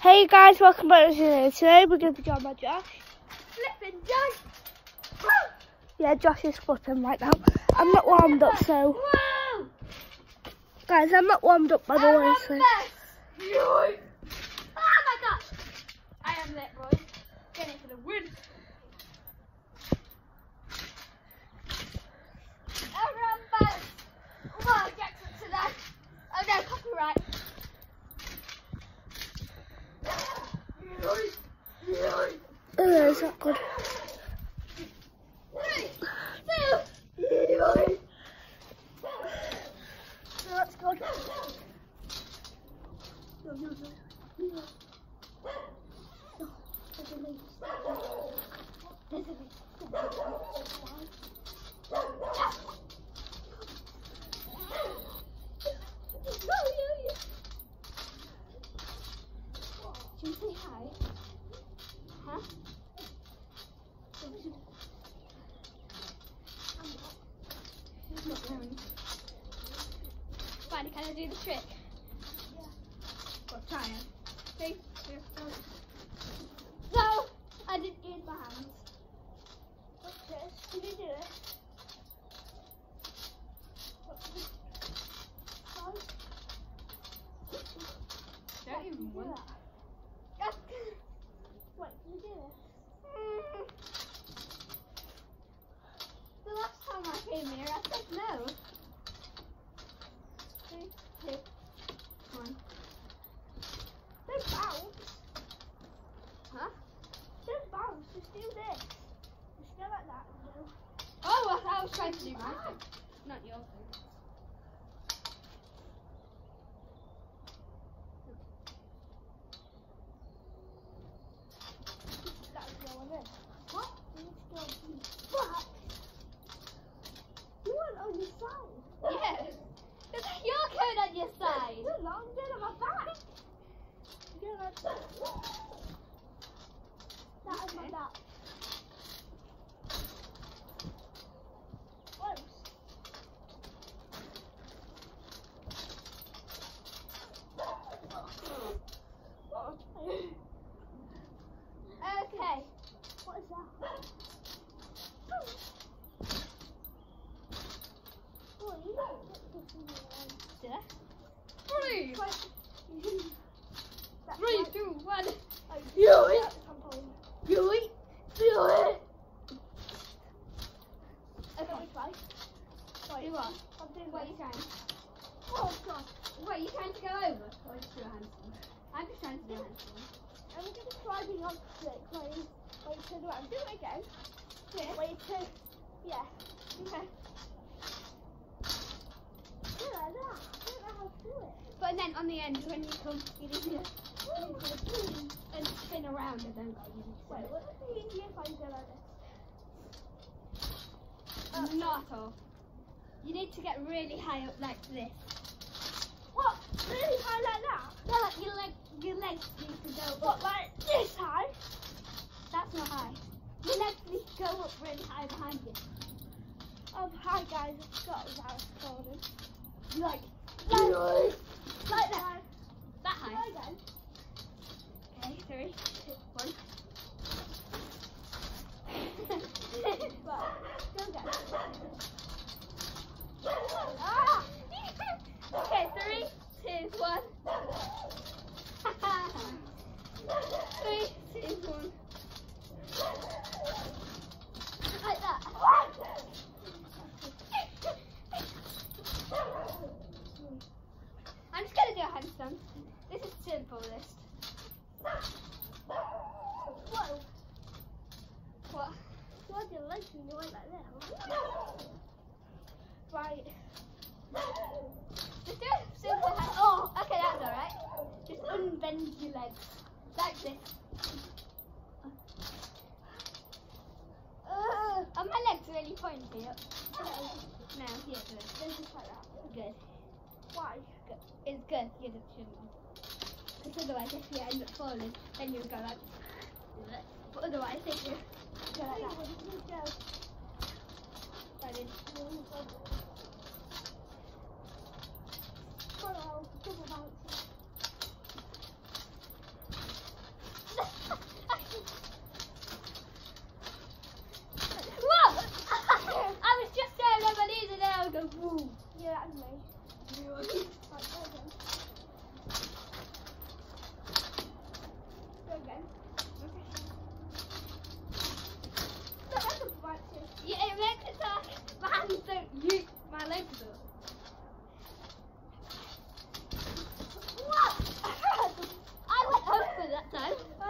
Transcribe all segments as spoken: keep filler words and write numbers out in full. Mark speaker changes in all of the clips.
Speaker 1: Hey guys, welcome back to the video. Today we're going to be joined by Josh.
Speaker 2: Flipping Josh!
Speaker 1: Yeah, Josh is flipping right now. I'm not warmed up, so...
Speaker 2: Whoa!
Speaker 1: Guys, I'm not warmed up by the way, so...
Speaker 2: Oh my gosh! I am lit, boys. Getting for the win. Olympus! Whoa, Jackson to that. Oh no, copyright.
Speaker 1: Oh, is that good?
Speaker 2: Three, two, one.
Speaker 1: No, that's good.
Speaker 2: Should we say hi? Huh? I'm not going. Fine, can I do the trick? Yeah. Well, try it. Three, two, one. No! I didn't use my hands.
Speaker 1: What's this? Can you do it?
Speaker 2: Don't even
Speaker 1: do
Speaker 2: want
Speaker 1: that.
Speaker 2: Yes.
Speaker 1: Wait, can you do this?
Speaker 2: Mm. The last time I came here, I said no. Three, two, one.
Speaker 1: Don't bounce.
Speaker 2: Huh?
Speaker 1: Don't bounce, just do this. Just go like that. No.
Speaker 2: Oh, I, I was trying to do my thing, not your thing.
Speaker 1: That's the one in.
Speaker 2: What?
Speaker 1: You need to go on the back. You want on your side.
Speaker 2: Yeah. It's your code on your side.
Speaker 1: You're long, you're on my back. You're like that. That is my back. Close.
Speaker 2: Okay.
Speaker 1: What is that? Oh, you don't put this in your own.
Speaker 2: Did I? Three,
Speaker 1: Three,
Speaker 2: three, two, one.
Speaker 1: Oh,
Speaker 2: You
Speaker 1: yeah, trampoline.
Speaker 2: Do it. Do it.
Speaker 1: Okay, try.
Speaker 2: Do what?
Speaker 1: I'm doing
Speaker 2: What are
Speaker 1: this.
Speaker 2: you trying?
Speaker 1: Oh god.
Speaker 2: What, are you trying to go over? Or just do a handstand? I'm just trying to do a handstand.
Speaker 1: I'm gonna try being on stick. Wait, wait, turn around. Do it again.
Speaker 2: Do it.
Speaker 1: Wait, turn. Yeah. Okay. Do it like that. I don't know how to do it.
Speaker 2: But then on the end, when you come, you need to and spin around and then go.
Speaker 1: Wait, what would be easier if I go like this?
Speaker 2: Not at all. You need to get really high up like this.
Speaker 1: What? Really high like that?
Speaker 2: No, like your leg, your legs need to go
Speaker 1: What,
Speaker 2: up.
Speaker 1: like this high?
Speaker 2: That's not high. Your legs need to go up really high behind you.
Speaker 1: Oh, hi guys, I forgot that I was recording.
Speaker 2: Like,
Speaker 1: Like,
Speaker 2: like that. That
Speaker 1: Try
Speaker 2: high.
Speaker 1: again.
Speaker 2: Okay, three, two, one.
Speaker 1: Right, go again.
Speaker 2: Ah! Okay, three, two, one. Three, two, one. Like that. I'm just gonna do a handstand. This is simplest.
Speaker 1: Whoa.
Speaker 2: What?
Speaker 1: You want your legs and you went like that. Right.
Speaker 2: Just do a simple hand. Oh, okay, that's alright. Just unbend your legs. Like this. Uh, are my legs really pointy up? No, yeah, good.
Speaker 1: Then just like that.
Speaker 2: Good.
Speaker 1: Why?
Speaker 2: Good. It's good. You don't- shouldn't. Because otherwise, if you end up falling, then you'll go like. But otherwise, if you go like that.
Speaker 1: Go.
Speaker 2: Ready?
Speaker 1: Follow, double bounce.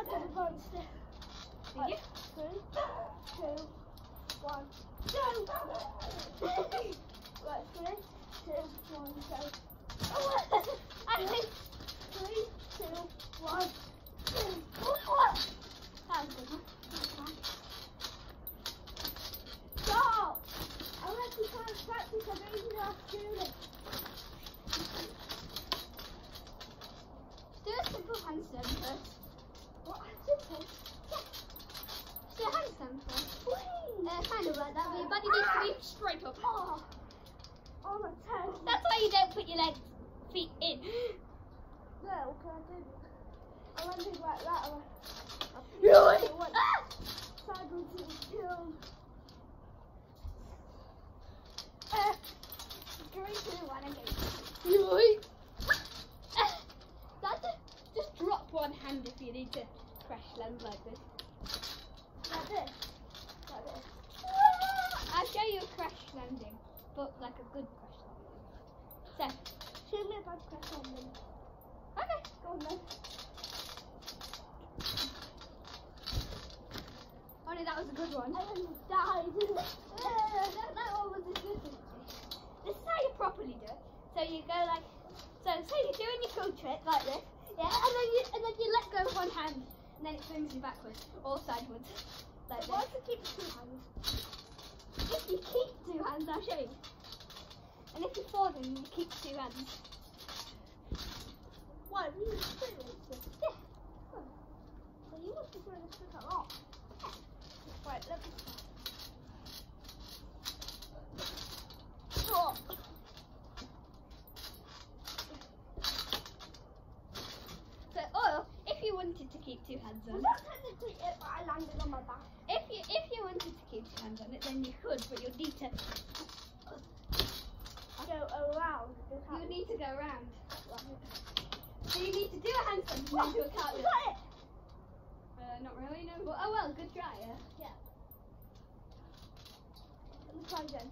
Speaker 1: I got a bunch there.
Speaker 2: Did you?
Speaker 1: Three, two, one, go! Right, three, two, one, go. Oh,
Speaker 2: I think
Speaker 1: three, two, one, two.
Speaker 2: that was a good one.
Speaker 1: Stop! I want to try and practice. I don't even know how to do this.
Speaker 2: Do a simple handstand first.
Speaker 1: What? Simple?
Speaker 2: Do a handstand first.
Speaker 1: Please!
Speaker 2: Uh, kind of like that, but your body needs to be straight up.
Speaker 1: Oh, oh my toes.
Speaker 2: That's why you don't put your legs, feet in.
Speaker 1: No, can I do it? I want to do like that. I want
Speaker 2: Really?
Speaker 1: I want
Speaker 2: Ah!
Speaker 1: sideways to the kill.
Speaker 2: Uh, three, two, one, and go. Uh, that's it. Just drop one hand if you need to crash land like this.
Speaker 1: Like this. Like this.
Speaker 2: I'll show you a crash landing, but like a good crash landing. So,
Speaker 1: Show me a bad crash landing.
Speaker 2: okay.
Speaker 1: Go on then.
Speaker 2: Only that was a good one.
Speaker 1: I almost died.
Speaker 2: Uh, that, that one was a good one. This is how you properly do it. So you go like, so say you're doing your cool trick like this, yeah, and then you and then you let go of one hand, and then it swings you backwards or sideways, like
Speaker 1: Why
Speaker 2: this.
Speaker 1: do you keep two hands?
Speaker 2: If you keep two hands, I'll show you. And if you fall, then you keep two hands.
Speaker 1: Why? You serious?
Speaker 2: Yeah.
Speaker 1: Oh. So you must be doing this trick a lot. Right, let me oh.
Speaker 2: So, or if you wanted to keep two hands on,
Speaker 1: Was that technically it, but I landed on my back?
Speaker 2: if you if you wanted to keep two hands on it, then you could, but you'll need to
Speaker 1: Go around.
Speaker 2: you need to go around. So you need to do a handstand and then do a
Speaker 1: Was
Speaker 2: cartwheel.
Speaker 1: that it?
Speaker 2: Uh, not really, no. But, oh well, good try, yeah.
Speaker 1: Yeah. Let me try again.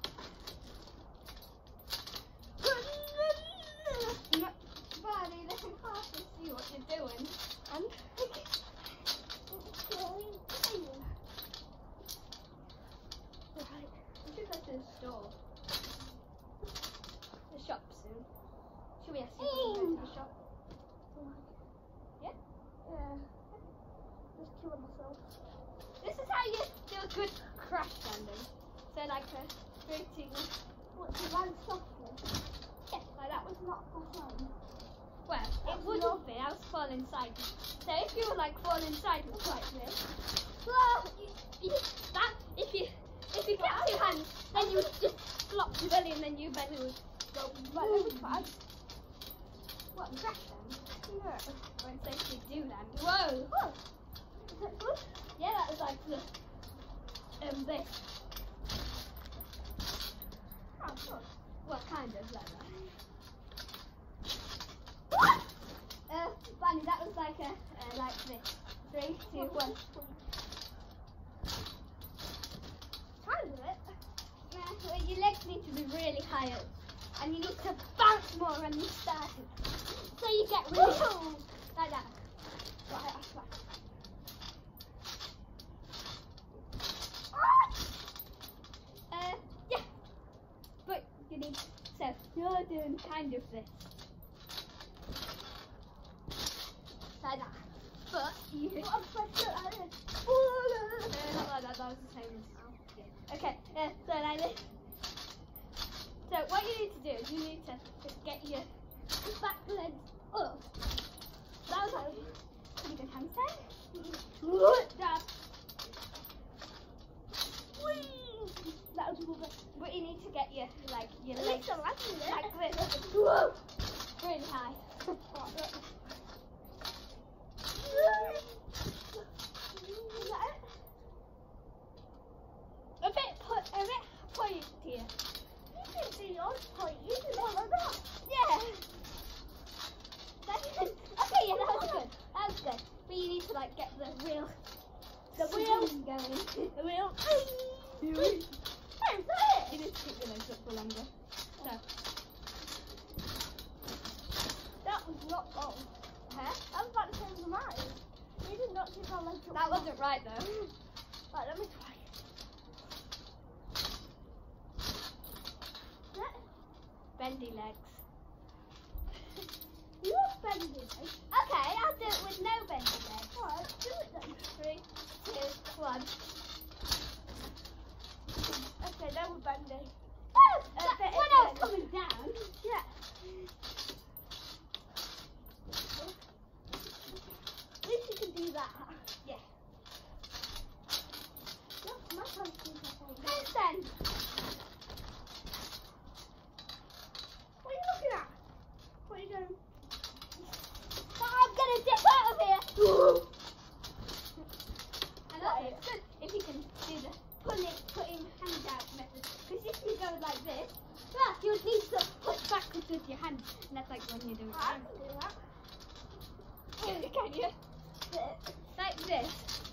Speaker 2: Not funny, they can hardly see what you're doing.
Speaker 1: And it's going in. Right.
Speaker 2: We should go to the store. The shop soon. Should we ask you to go to the shop? Yeah?
Speaker 1: Yeah. Just killing myself.
Speaker 2: This is how you do a good crash landing. So like a three, two,
Speaker 1: What, to land softly?
Speaker 2: yeah, like that.
Speaker 1: That was not my phone.
Speaker 2: Well, it
Speaker 1: That's
Speaker 2: wouldn't
Speaker 1: not-
Speaker 2: be, I was falling sideways. So if you were like falling sideways like this, well, you, you, that, if you if you kept two hands, then you would just flop your belly and then your belly would go
Speaker 1: Right, let me try.
Speaker 2: what, crash land?
Speaker 1: Yeah.
Speaker 2: When they actually do land. Whoa!
Speaker 1: Oh. Is that good?
Speaker 2: Yeah, that was like the, um, this.
Speaker 1: Oh, good.
Speaker 2: Well, kind of like that. Uh, Bunny, that was like a, uh, like this. Three, two, one.
Speaker 1: Kind of it.
Speaker 2: Yeah, well, your legs need to be really high up. And you need to bounce more when you start it. So you get really
Speaker 1: Whoa.
Speaker 2: like that.
Speaker 1: Right, that's right.
Speaker 2: Uh, yeah. But you need, so you're doing kind of this. Like that. But you...
Speaker 1: What I'm supposed to do like this.
Speaker 2: No, not like that, that was the same as... Yeah. Okay, uh, so like this. So what you need to do is you need to just get your back legs up. That was a pretty good handstand. Jab.
Speaker 1: That was a little bit.
Speaker 2: But you need to get your like your
Speaker 1: At
Speaker 2: legs
Speaker 1: least I'm liking it.
Speaker 2: like this. Whoa. Really high.
Speaker 1: Is that it?
Speaker 2: A bit put a bit pointier.
Speaker 1: You didn't do yours point. You did one like that.
Speaker 2: Yeah. That's good. Okay, yeah, that was good. That was good. But you need to like get the real
Speaker 1: The wheel.
Speaker 2: swing going.
Speaker 1: The wheel.
Speaker 2: You
Speaker 1: Hey, is that
Speaker 2: need
Speaker 1: it?
Speaker 2: to keep your legs up for longer. So,
Speaker 1: That was not long.
Speaker 2: huh?
Speaker 1: That was about the same as mine. You didn't
Speaker 2: That wasn't right though.
Speaker 1: Right, let me try. Let
Speaker 2: Bendy legs.
Speaker 1: you have bendy legs.
Speaker 2: Okay, I'll do it with no bendy legs.
Speaker 1: Alright, do it then.
Speaker 2: Three, two, one.
Speaker 1: Okay, now we're bendy.
Speaker 2: Oh,
Speaker 1: Uh,
Speaker 2: that-
Speaker 1: bit
Speaker 2: when
Speaker 1: of
Speaker 2: I was
Speaker 1: bendy.
Speaker 2: coming down.
Speaker 1: Yeah. At least you can do that.
Speaker 2: Yeah.
Speaker 1: Look, my hands do that.
Speaker 2: Handstand.
Speaker 1: What are you looking at? What are you doing?
Speaker 2: Oh, I'm gonna dip out of here. And that's
Speaker 1: Right.
Speaker 2: good if you can do the pulling, putting hand out method. Because if you go like this, ah, you would need to push backwards with your hand. And that's like when you do it.
Speaker 1: I can do that.
Speaker 2: Can you? Like this.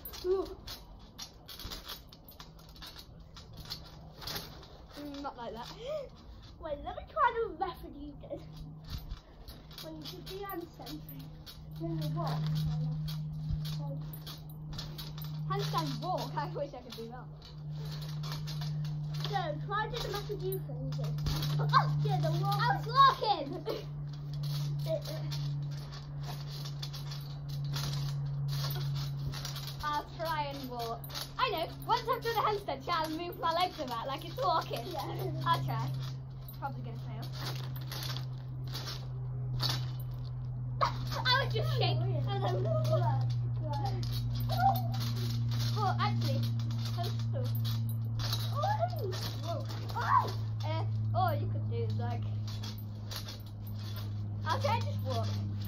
Speaker 2: Mm, not like that.
Speaker 1: Wait, let me try the method you did. When you did the handstand thing. Then you walk. So,
Speaker 2: Handstand walk. I wish I could do that.
Speaker 1: so try to do the method you thing did. Oh, yeah, the walk.
Speaker 2: I was walking.
Speaker 1: It, it,
Speaker 2: I'll try and walk. I know. Once I've done a handstand, shall I move my legs about like it's walking?
Speaker 1: yeah.
Speaker 2: I'll try. Probably gonna fail. I would just shake and then.
Speaker 1: Right.
Speaker 2: Well, actually, oh,
Speaker 1: Oh.
Speaker 2: oh. Uh, or you could do like. I'll try and just walk.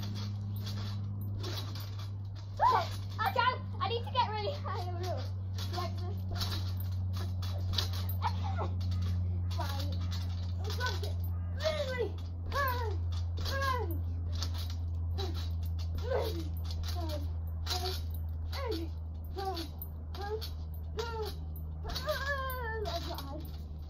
Speaker 2: Oh, I'll try. I need to get really high on the roof. Like this.
Speaker 1: Fine. I've got it. Really high. High. Really high. High. High. High. High. That's not high.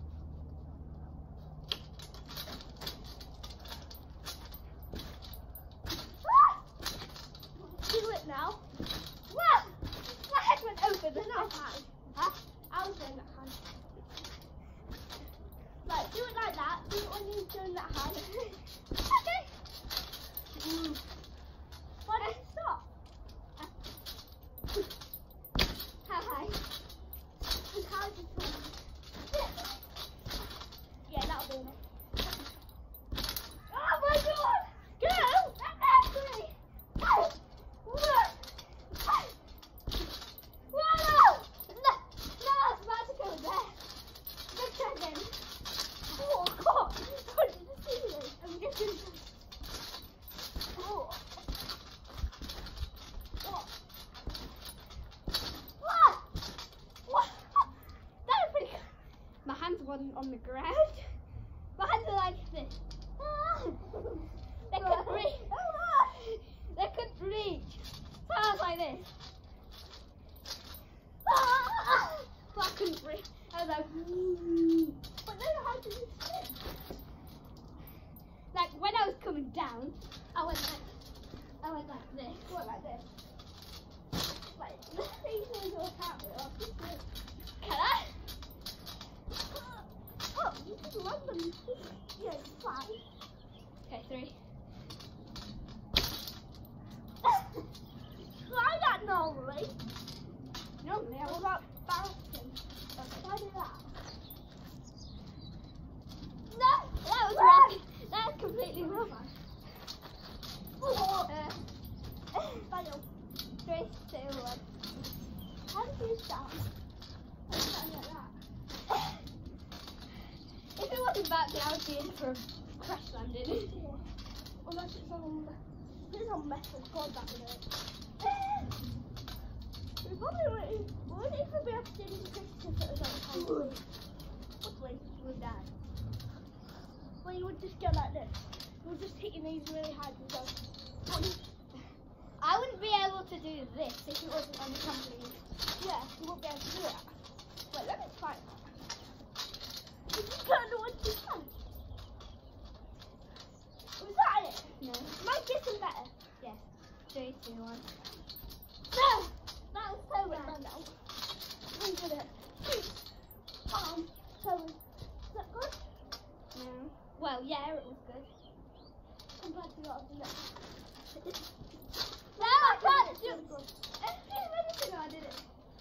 Speaker 1: Do it now.
Speaker 2: Wow! My head went over the
Speaker 1: They're not
Speaker 2: net.
Speaker 1: high.
Speaker 2: Huh?
Speaker 1: I was doing that high. Like, do it like that. Do it when you're doing that high.
Speaker 2: Okay.
Speaker 1: Mm. Why did you stop?
Speaker 2: How high?
Speaker 1: And how did you Yeah, that'll be it.
Speaker 2: Oh my god!
Speaker 1: Go!
Speaker 2: Actually! Whoa! Whoa! No! No, I was about to go there. Let's try again.
Speaker 1: Oh, God! What did you see this? I'm getting... Oh. What?
Speaker 2: What? What? That was pretty good. My hands weren't on the ground. My hands are like this. Ah. They couldn't reach. They couldn't reach. So I was like this. Ah. But I couldn't reach. I was like,
Speaker 1: But then how did you spin?
Speaker 2: like when I was coming down, I went like, I went like this.
Speaker 1: What, like this? Wait, this thing is your camera.
Speaker 2: Can I?
Speaker 1: Oh, you can run them. Yeah, it's fine.
Speaker 2: Okay, three.
Speaker 1: Try that normally.
Speaker 2: Normally I
Speaker 1: What
Speaker 2: was.
Speaker 1: about bouncing? Try do that.
Speaker 2: No, that was wrong. That was completely wrong.
Speaker 1: Oh,
Speaker 2: Uh,
Speaker 1: fail.
Speaker 2: three, two, one.
Speaker 1: How do you start? I stand like that.
Speaker 2: If it wasn't bouncing, I would be in for a crash landing.
Speaker 1: Yeah. Unless it's on, if it's on metal, God, that would hurt. We probably wouldn't, we wouldn't even be able to do this if it was on camera. Would we?
Speaker 2: You would die.
Speaker 1: Well, you would just go like this. You would just hit your knees really hard and go.
Speaker 2: I wouldn't be able to do this if it wasn't on the trampoline.
Speaker 1: Yeah, you won't be able to do that. Wait, let me try that. You just don't know what to do. Was that it?
Speaker 2: No.
Speaker 1: Am I getting better?
Speaker 2: Yes. Three, two, one.
Speaker 1: No! That was play with that now. We did it. Um, so, is that good?
Speaker 2: No. Well, yeah, it was good.
Speaker 1: Compared to yours, isn't it?
Speaker 2: No, I can't do it. No, I did it.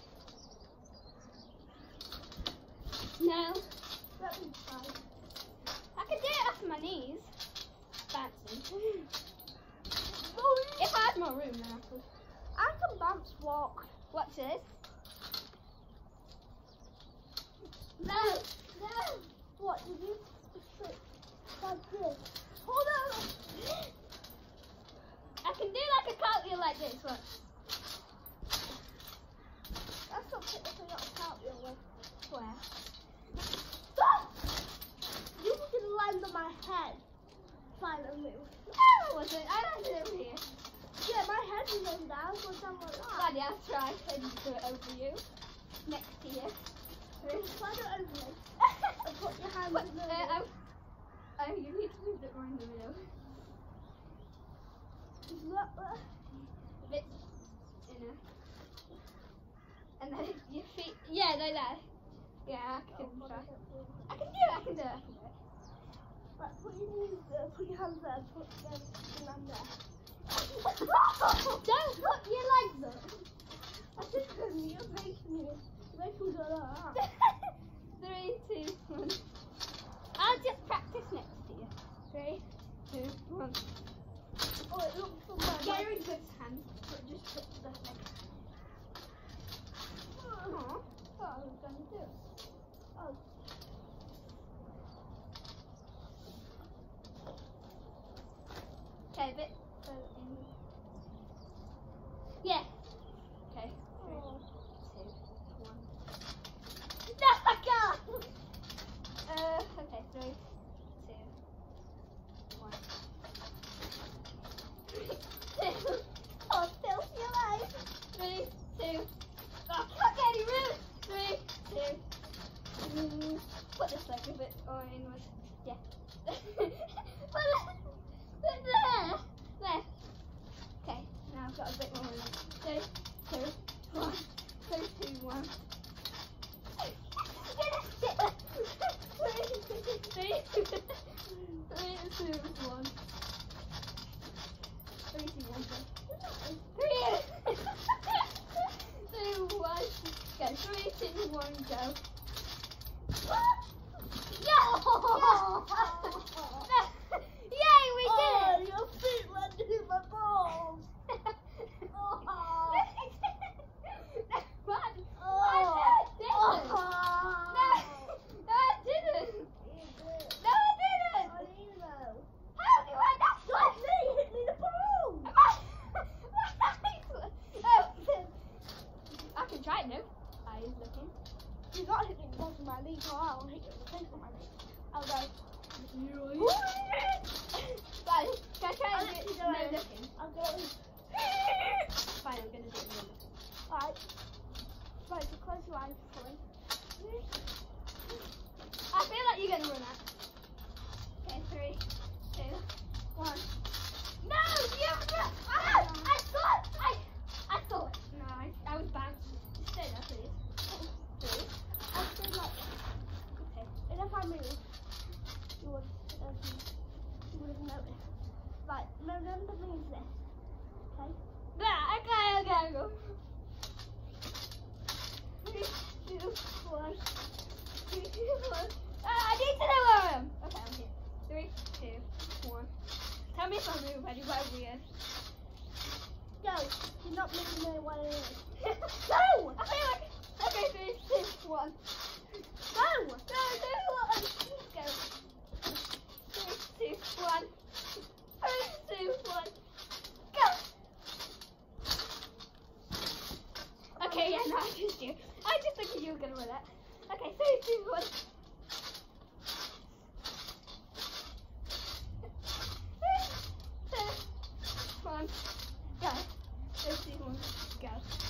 Speaker 2: No.
Speaker 1: That was fine.
Speaker 2: I can do it off my knees. Fancy.
Speaker 1: Oh,
Speaker 2: If I had more room, then I could.
Speaker 1: I can bounce walk.
Speaker 2: Watch this.
Speaker 1: No, no. What did you trick? Like this. Hold on.
Speaker 2: I can do like a cartwheel like this. Watch.
Speaker 1: That's not technically not a cartwheel with.
Speaker 2: Where?
Speaker 1: Stop! You can land on my head. Finally.
Speaker 2: No, I wasn't. I landed over here.
Speaker 1: Yeah, my head is on down or something like that.
Speaker 2: Glad I'll try and do it over you. Next to you.
Speaker 1: Slide it over me. And put your hand
Speaker 2: But,
Speaker 1: in the
Speaker 2: uh,
Speaker 1: middle.
Speaker 2: oh, oh, you need to move it more in the middle.
Speaker 1: Is that there?
Speaker 2: A bit inner. And then your feet. Yeah, like that. Yeah, I can
Speaker 1: Oh,
Speaker 2: try.
Speaker 1: I
Speaker 2: I can do it. I can do it. I can do it.
Speaker 1: Right, put your knees there, put your hands there, put them your hand there.
Speaker 2: Don't put your legs up.
Speaker 1: I think you're making me, you're making me go like that.
Speaker 2: Three, two, one. I'll just practice next to you. Three, two, one.
Speaker 1: Oh, it looks so bad.
Speaker 2: Get her in good hands, but just put the leg.
Speaker 1: Aww. What I was going to do. Oh.
Speaker 2: Okay, a bit. So in. Yeah. Okay. Three,
Speaker 1: Oh.
Speaker 2: two, one. No, I can't. Uh. Okay. Three, two, one. Two.
Speaker 1: Oh, still feel alive.
Speaker 2: Three, two. Oh, I can't get any room. Three, two. Mm, put this leg a bit or inwards. Yeah. Put it put there. There. Okay, now I've got a bit more room. Three, two, one. Three, two, one. Three, two, three, two, one. Three, two, one. Three, two, one. Go. Three, two, one, go. No! Yay, we
Speaker 1: Oh,
Speaker 2: did it!
Speaker 1: your feet landed in my balls. Oh.
Speaker 2: What?
Speaker 1: Oh.
Speaker 2: I didn't.
Speaker 1: Oh.
Speaker 2: No, no, I didn't.
Speaker 1: You did.
Speaker 2: No, I didn't.
Speaker 1: How do you know?
Speaker 2: How do I know?
Speaker 1: Like me, hit me in the balls.
Speaker 2: Oh, I can try it now. I is looking.
Speaker 1: You got hit me in the balls with my knee, so I'll hit you in the face with my knee. I'll go.
Speaker 2: Right, can I try
Speaker 1: I'll
Speaker 2: and
Speaker 1: let
Speaker 2: do
Speaker 1: you
Speaker 2: it
Speaker 1: go
Speaker 2: no
Speaker 1: in.
Speaker 2: looking?
Speaker 1: I'll go.
Speaker 2: Fine, I'm going to do it no looking.
Speaker 1: Alright. Right, so close your eyes for me.
Speaker 2: I feel like you're going to run out. Okay, three, two, one. No, you ah, I saw it. I, I saw it. No, I, I was bad. Just stay there, please. Three.
Speaker 1: I feel like,
Speaker 2: Okay.
Speaker 1: and if I move, you would, um, you would have noticed. Right, remember me is this. Okay?
Speaker 2: Yeah, okay, okay, go. Three, two, one. Three, two, one. Ah, I need to know where I am. Okay, I'm here. Three, two, one. Tell me if I move anywhere weird.
Speaker 1: Go. You're not moving anywhere near.
Speaker 2: No! I feel like. Okay, three, two, one.
Speaker 1: Go!
Speaker 2: Go, two, one. Go. Three, two, one. Three, two, one. Go. Okay, yeah, no, I just do. I just think you were gonna win it. Okay, three, two, one. Three, two, one. Go. Three, two, one. Go.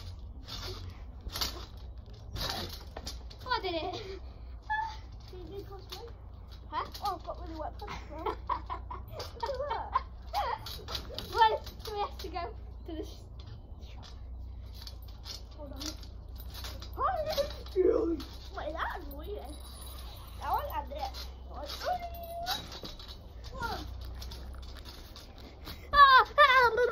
Speaker 2: Oh, I did it.
Speaker 1: Do you need punch me?
Speaker 2: Huh?
Speaker 1: Oh, I've got really wet punch now. Look at that.
Speaker 2: Well, so we have to go to the sh- shop.
Speaker 1: Hold on. Wait, that's weird. I want to add this. I want to Come on.
Speaker 2: Ah, ah,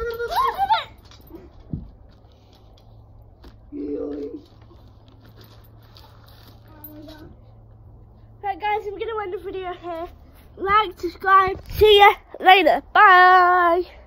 Speaker 1: Right guys, I'm going to end the video here. Like, subscribe. See ya later. Bye.